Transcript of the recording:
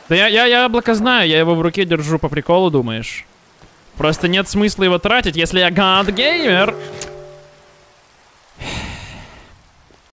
Да я яблоко знаю, я его в руке держу по приколу, думаешь? Просто нет смысла его тратить, если я God Gamer.